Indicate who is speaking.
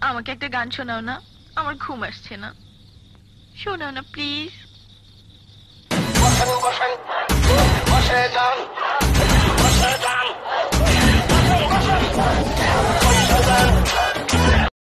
Speaker 1: আমাকে একটা গান শোনাও না, আমার ঘুম আসছে না। শোনাও না প্লিজ।
Speaker 2: বসেন বসেন